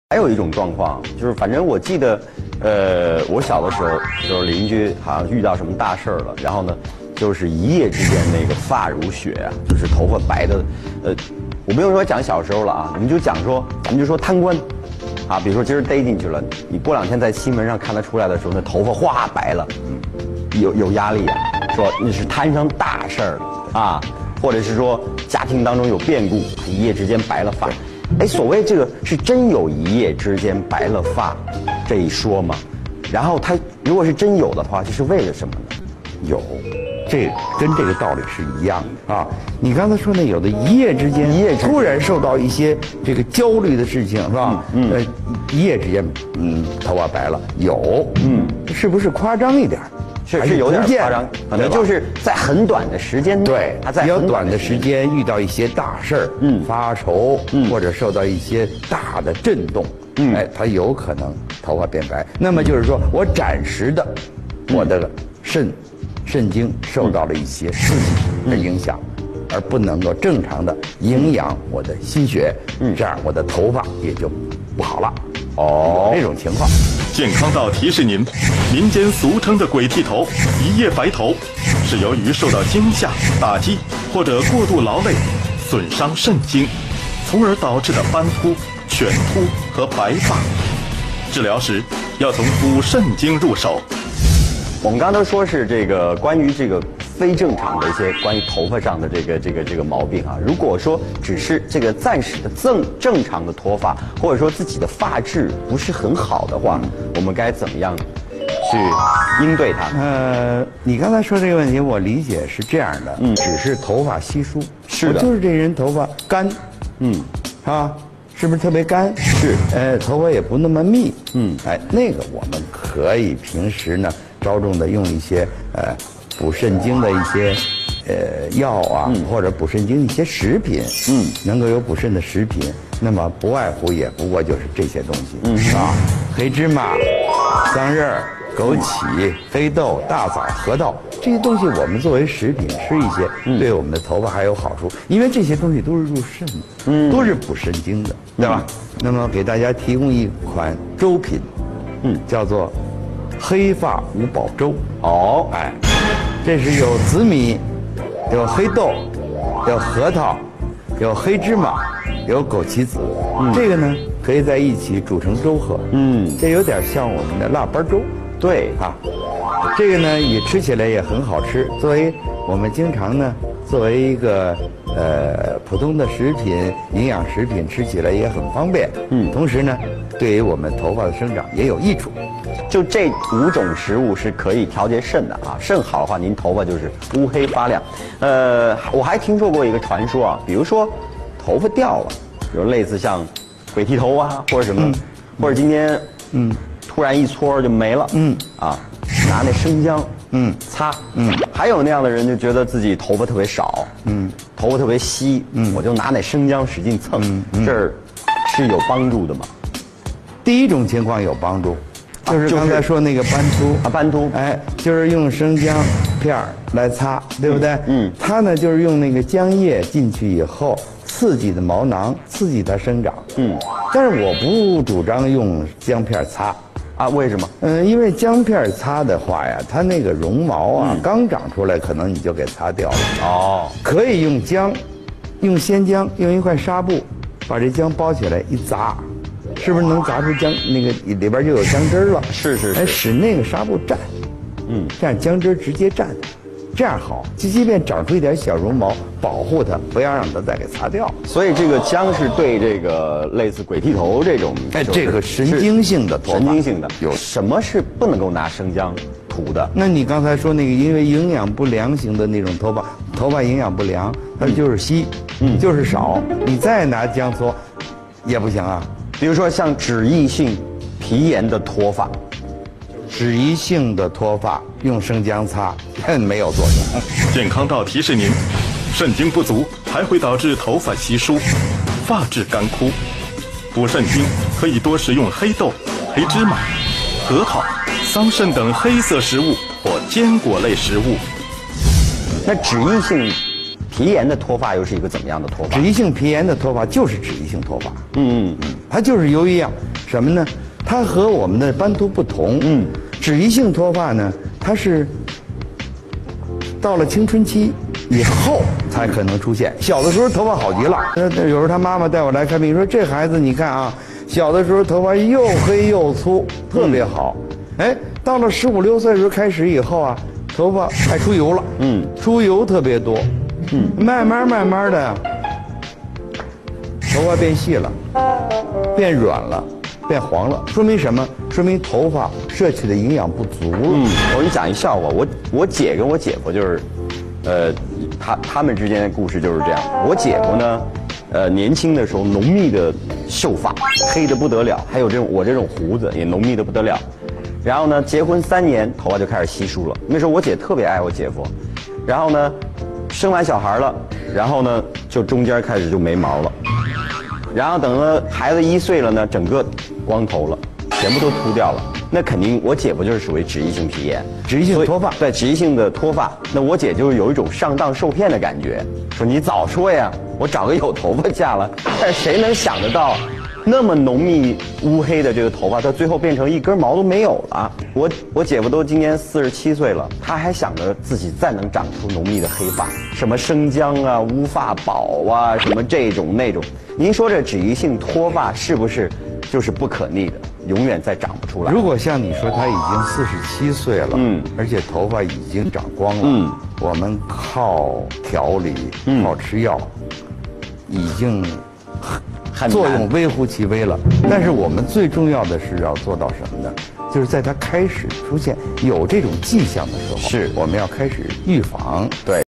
还有一种状况，就是反正我记得，我小的时候就是邻居好像遇到什么大事儿了，然后呢，就是一夜之间那个发如雪啊，就是头发白的，我不用说讲小时候了啊，我们就讲说，咱们就说贪官，啊，比如说今儿逮进去了，你过2天在新闻上看他出来的时候，那头发哗白了，有压力啊，说那是摊上大事儿了啊，或者是说家庭当中有变故，一夜之间白了发。哎，所谓这个是真有一夜之间白了发这一说吗？然后他如果是真有的话，这是为了什么呢？ 有，这跟这个道理是一样的啊。你刚才说那有的一夜之间突然受到一些这个焦虑的事情是吧？一夜之间头发白了，有，是不是夸张一点？ 是有点夸张，可能就是在很短的时间内， 对，比较短的时间遇到一些大事儿，发愁，或者受到一些大的震动，哎，它有可能头发变白。那么就是说我暂时的，我的肾经受到了一些刺激的影响，而不能够正常的营养我的心血，这样我的头发也就不好了。哦，这种情况。 健康到提示您，民间俗称的鬼剃头、一夜白头，是由于受到惊吓、打击或者过度劳累，损伤肾经，从而导致的斑秃、犬秃和白发。治疗时要从补肾经入手。 我们刚才说是这个关于这个非正常的一些关于头发上的这个毛病啊。如果说只是这个暂时的正常的脱发，或者说自己的发质不是很好的话，我们该怎么样去应对它？ 你刚才说这个问题，我理解是这样的，只是头发稀疏， 是的， 就是这人头发干，啊，是不是特别干？是，头发也不那么密，哎，那个我们可以平时呢着重的用一些补肾经的一些药啊，或者补肾经的一些食品，能够有补肾的食品，那么不外乎也不过就是这些东西，啊，黑芝麻、桑葚、枸杞、黑豆、大枣、核桃这些东西，我们作为食品吃一些，对我们的头发还有好处，因为这些东西都是入肾的，都是补肾经的，对吧？那么给大家提供一款粥品，叫做黑发五宝粥。哦，哎，这是有紫米，有黑豆，有核桃，有黑芝麻，有枸杞子。这个呢可以在一起煮成粥喝。这有点像我们的腊八粥。对啊，这个呢也吃起来也很好吃。作为我们经常呢作为一个普通的食品、营养食品，吃起来也很方便。同时呢，对于我们头发的生长也有益处。 就这5种食物是可以调节肾的啊，肾好的话，您头发就是乌黑发亮。我还听说过一个传说啊，比如说头发掉了，比如类似像鬼剃头啊，或者什么，或者今天突然一撮就没了，啊，拿那生姜擦，还有那样的人就觉得自己头发特别少，头发特别稀，我就拿那生姜使劲蹭，这是有帮助的吗？ 第一种情况有帮助。就是刚才说那个斑秃啊，斑秃， 哎，就是用生姜片儿来擦，对不对？它呢就是用那个姜叶进去以后，刺激的毛囊，刺激它生长。但是我不主张用姜片擦， 啊，为什么？ 因为姜片擦的话呀，它那个绒毛啊，刚长出来，可能你就给擦掉了。哦，可以用姜，用鲜姜，用一块纱布，把这姜包起来一砸。是不是能砸出姜那个里边就有姜汁了？是，哎，使那个纱布蘸，这样姜汁直接蘸，这样好。即便长出一点小绒毛，保护它，不要让它再给擦掉。 所以这个姜是对这个类似鬼剃头这种， 哎，这个神经性的脱发， 神经性的有什么是不能够拿生姜涂的？ 那你刚才说那个因为营养不良型的那种头发营养不良，它就是稀，就是少，你再拿姜搓，也不行啊。 比如说像脂溢性皮炎的脱发， 脂溢性的脱发用生姜擦，没有作用。 健康到提示您，肾精不足还会导致头发稀疏、发质干枯。补肾精可以多食用黑豆、黑芝麻、核桃、桑葚等黑色食物或坚果类食物。 那脂溢性皮炎的脱发又是一个怎么样的脱发？ 脂溢性皮炎的脱发就是脂溢性脱发。它就是由于什么呢？它和我们的斑秃不同。脂溢性脱发呢，它是到了青春期以后才可能出现。小的时候头发好极了，有时候他妈妈带我来看病，说这孩子你看啊，小的时候头发又黑又粗，特别好。哎，到了15、16岁的时候开始以后啊，头发爱出油了。出油特别多。慢慢的，头发变细了，变软了。变黄了，说明什么？说明头发摄取的营养不足了。 我给你讲一笑话，我姐跟我姐夫就是，他们之间的故事就是这样。我姐夫呢，年轻的时候浓密的秀发，黑得不得了，还有我这种胡子也浓密得不得了。然后呢，结婚3年，头发就开始稀疏了。那时候我姐特别爱我姐夫，然后呢，生完小孩了，然后呢，就中间开始就没毛了。然后等了孩子1岁了呢，整个光头了，全部都秃掉了。那肯定我姐夫就是属于脂溢性皮炎， 脂溢性脱发。 对，脂溢性的脱发。那我姐就是有一种上当受骗的感觉，说你早说呀，我找个有头发嫁了。但是谁能想得到，那么浓密乌黑的这个头发，它最后变成一根毛都没有了。我姐夫都今年47岁了，他还想着自己再能长出浓密的黑发，什么生姜啊、乌发宝啊，什么这种那种。您说这脂溢性脱发是不是就是不可逆的，永远再长不出来？ 如果像你说他已经47岁了，而且头发已经长光了，我们靠调理、靠吃药，已经作用微乎其微了。但是我们最重要的是要做到什么呢？就是在他开始出现有这种迹象的时候，我们要开始预防。 对。